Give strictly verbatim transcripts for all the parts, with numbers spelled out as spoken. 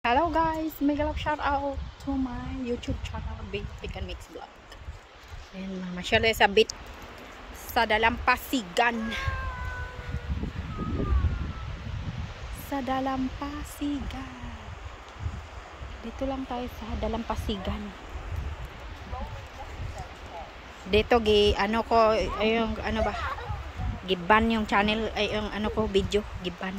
Hello guys, mega love shout out to my YouTube channel, Big Pick and Mix Vlog. And mamasyal sa bit sa Dalampasigan. Sa Dalampasigan. Dito lang tayo sa Dalampasigan. Dito gi ano ko, ay yung ano ba? Giban yung channel, ay yung ano ko video, giban.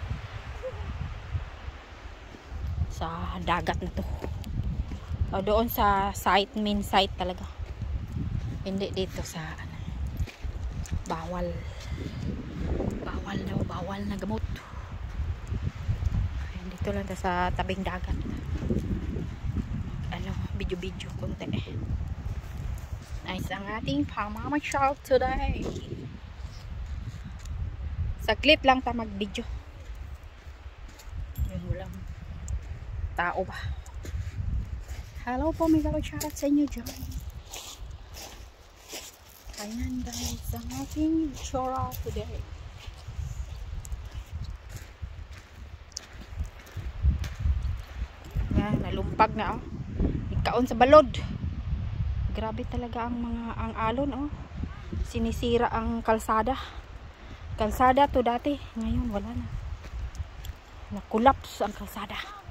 Sa dagat na to. O doon sa site, main site talaga. Hindi dito sa ano, bawal. Bawal daw, bawal na gamot. Ayan, dito lang ta sa tabing dagat. Ano, video-video konti. Nice ang ating pamamasyal today. Saglit lang ta mag-video. Yun, walang tao ba. Hello po, may gawin shoutout sa inyo dyan. Ayan guys, ang ating chora today. Yan, nalumpag na oh. Ikaon sa balod. Grabe talaga ang mga ang alon oh. Sinisira ang kalsada. Kalsada to dati, ngayon wala na. Nakulaps ang kalsada.